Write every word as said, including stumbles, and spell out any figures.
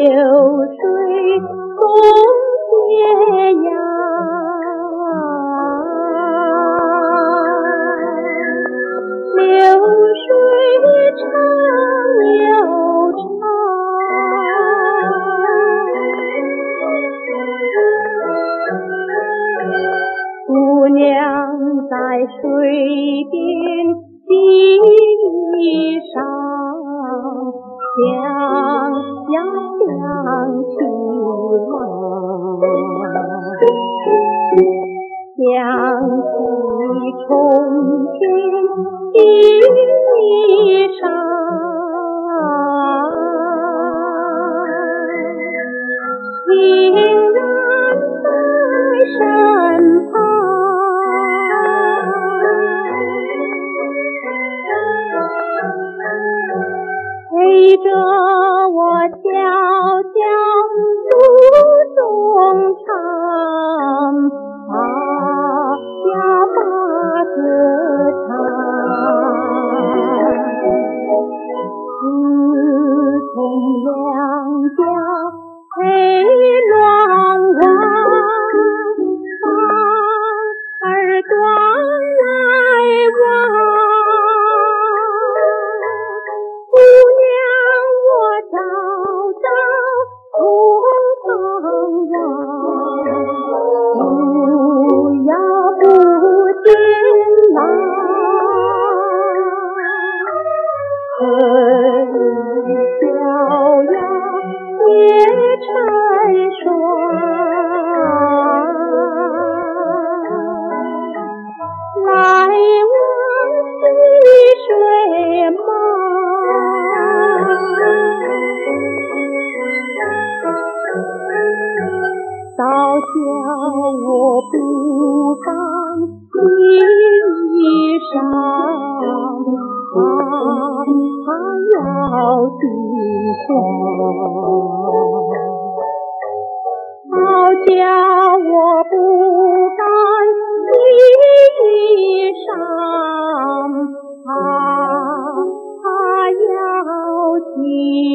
水共斜阳，流水长又长，姑娘在水边洗衣裳，想呀想起来，想起从前的衣裳，依然在身旁。陪着我悄悄诉衷肠，啊呀把歌唱。自从两家配乱王，把儿端来望。恨小呀也成双，来往细水忙，倒叫我不敢洗衣裳，啊还要惊慌，倒叫我不敢洗衣裳，啊还要惊